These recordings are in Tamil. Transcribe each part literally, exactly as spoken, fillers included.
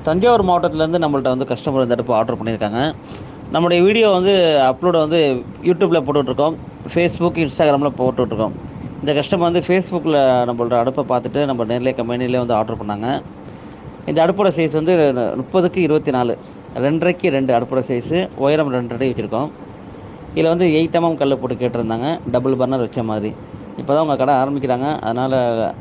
தஞ்சாவூர் மாவட்டத்திலேருந்து நம்மள்ட்ட வந்து கஸ்டமர் இந்த அடுப்பு ஆர்டர் பண்ணியிருக்காங்க. நம்முடைய வீடியோ வந்து அப்லோட வந்து யூடியூப்பில் போட்டுட்ருக்கோம். ஃபேஸ்புக், இன்ஸ்டாகிராமில் போட்டுட்ருக்கோம். இந்த கஸ்டமர் வந்து ஃபேஸ்புக்கில் நம்மளோட அடுப்பை பார்த்துட்டு நம்ம நேர்லேயே கம்பெனிலே வந்து ஆர்டர் பண்ணாங்க. இந்த அடுப்போட சைஸ் வந்து முப்பதுக்கு இருபத்தி நாலு ரெண்டரைக்கு ரெண்டு அடுப்போட சைஸு, உயரம் ரெண்டரை அடி வச்சுருக்கோம். இதில் வந்து எயிட் எம்எம் கல் போட்டு கேட்டிருந்தாங்க, டபுள் பர்னர் வச்ச மாதிரி. இப்போ தான் உங்கள் கடை ஆரம்பிக்கிறாங்க, அதனால்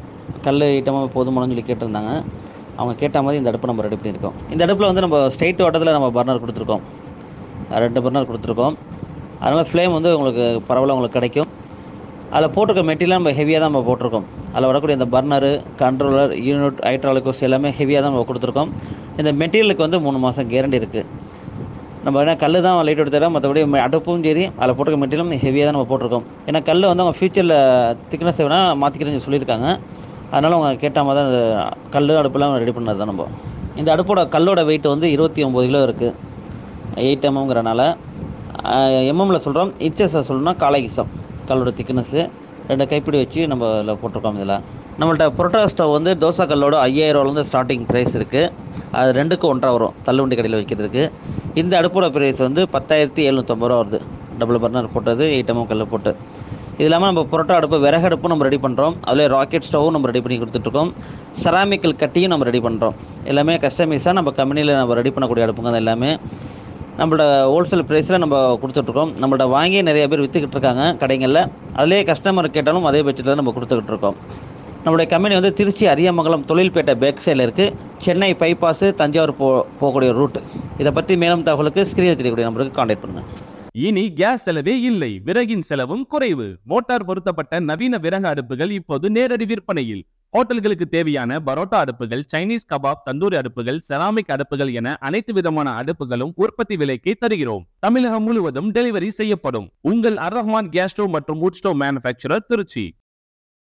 கல் எயிட் எம்எம் போதுமானு சொல்லி கேட்டிருந்தாங்க. அவங்க கேட்ட மாதிரி இந்த அடுப்பை நம்ம ரெடி பண்ணியிருக்கோம். இந்த அடுப்பில் வந்து நம்ம ஸ்ட்ரைட் ஓட்டத்தில் நம்ம பர்னர் கொடுத்துருக்கோம், ரெண்டு பர்னர் கொடுத்துருக்கோம். அதனால் ஃப்ளேம் வந்து உங்களுக்கு பரவாயில்ல உங்களுக்கு கிடைக்கும். அதில் போட்டிருக்க மெட்டீரியல் நம்ம ஹெவியாக தான் நம்ம போட்டிருக்கோம். அதில் வரக்கூடிய இந்த பர்னரு, கண்ட்ரோலர், யூனிட், ஹைட்ராலிக்ஸ் எல்லாமே ஹெவியாக தான் நம்ம கொடுத்துருக்கோம். இந்த மெட்டீரியலுக்கு வந்து மூணு மாதம் கேரண்டி இருக்குது. நம்ம என்ன கல் தான் லைட் எடுத்துட்டோம், மற்றபடி அடுப்பும் சரி அதில் போட்டிருக்க மெட்டீரியலும் ஹெவியாக தான் நம்ம போட்டிருக்கோம். ஏன்னா கல் வந்து அவங்க ஃபியூச்சரில் திக்னஸ் வேணால் மாற்றிக்கிறேன்னு சொல்லியிருக்காங்க. அதனால் அவங்க கேட்ட மாதிரி தான் இந்த கல் அடுப்பெல்லாம் ரெடி பண்ணது தான் நம்ம. இந்த அடுப்போட கல்லோட வெயிட் வந்து இருபத்தி ஒம்பது கிலோ இருக்குது, எயிட் எம்எம்ங்கிறனால. எம்எம்மில் சொல்கிறோம், இன்ச்சஸை சொல்லணும்னா காலை கிசம் கல்லோட திக்னஸ்ஸு ரெண்டு கைப்பிடி வச்சு நம்ம இதில் போட்டிருக்கோம். இதில் நம்மள்ட்ட புரோட்டா ஸ்டவ் வந்து தோசை கல்லோட ஐயாயிரரூவாலேருந்து ஸ்டார்டிங் ப்ரைஸ் இருக்குது. அது ரெண்டுக்கு ஒன்றரை வரும் தள்ளுவண்டி கடையில் வைக்கிறதுக்கு. இந்த அடுப்போட ப்ரைஸ் வந்து பத்தாயிரத்தி எழுநூற்றம்பது ரூபா வருது, டபுள் பர்னர் போட்டது, எயிட் எம்எம் கல் போட்டு. இது இல்லாமல் நம்ம புரோட்டா அடுப்பு, விறகு அடுப்பும் நம்ம ரெடி பண்ணுறோம். அதில் ராக்கெட் ஸ்டவ்வும் நம்ம ரெடி பண்ணி கொடுத்துட்ருக்கோம். செராமிக்கல் கட்டியும் நம்ம ரெடி பண்ணுறோம். எல்லாமே கஸ்டமைஸாக நம்ம கம்பெனியில் நம்ம ரெடி பண்ணக்கூடிய அடுப்புங்க. அது எல்லாமே நம்மளோட ஹோல்சேல் ப்ரைஸில் நம்ம கொடுத்துட்ருக்கோம். நம்மள்ட்ட வாங்கி நிறைய பேர் விற்றுக்கிட்டு இருக்காங்க கடைகளில். அதிலே கஸ்டமர் கேட்டாலும் அதே பட்சத்தில் நம்ம கொடுத்துக்கிட்டு இருக்கோம். நம்மளுடைய கம்பெனி வந்து திருச்சி அரியாமங்கலம் தொழில்பேட்டை பேக் சைடில் இருக்குது. சென்னை பைபாஸு, தஞ்சாவூர் போ போகக்கூடிய ரூட். இதை பற்றி மேலும் தகவலுக்கு ஸ்க்ரீனில் தெரியக்கூடிய நம்பருக்கு கான்டாக்ட் பண்ணுங்கள். இனி கேஸ் செலவே இல்லை, விறகின் செலவும் குறைவு. மோட்டார் பொருத்தப்பட்ட நவீன விறகு அடுப்புகள் இப்போது நேரடி விற்பனையில். ஹோட்டல்களுக்கு தேவையான பரோட்டா அடுப்புகள், சைனீஸ் கபாப், தந்தூரி அடுப்புகள், செராமிக் அடுப்புகள் என அனைத்து விதமான அடுப்புகளும் உற்பத்தி விலைக்கு தருகிறோம். தமிழகம் முழுவதும் டெலிவரி செய்யப்படும். உங்கள் அர் ரஹ்மான் கேஸ் ஸ்டோவ் மற்றும் வுட் ஸ்டோவ் மேனுஃபேக்சரர், திருச்சி.